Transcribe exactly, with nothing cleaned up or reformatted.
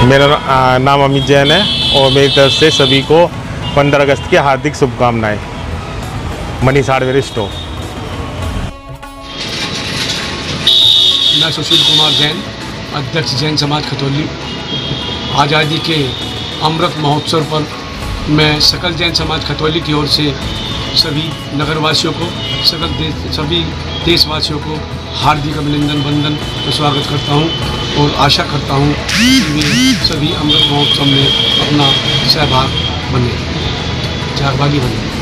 मेरा आ, नाम अमित जैन है और मेरी तरफ से सभी को पंद्रह अगस्त की हार्दिक शुभकामनाएं। Manish hardware store. मैं सुशील कुमार जैन, अध्यक्ष जैन समाज खतौली। आज़ादी के अमृत महोत्सव पर मैं सकल जैन समाज खतौली की ओर से सभी नगरवासियों को, सकल देश सभी देशवासियों को हार्दिक अभिनंदन वंदन का स्वागत करता हूं और आशा करता हूं कि वे सभी अमृत महोत्सव में अपना सहभाग बने सहभागी बने।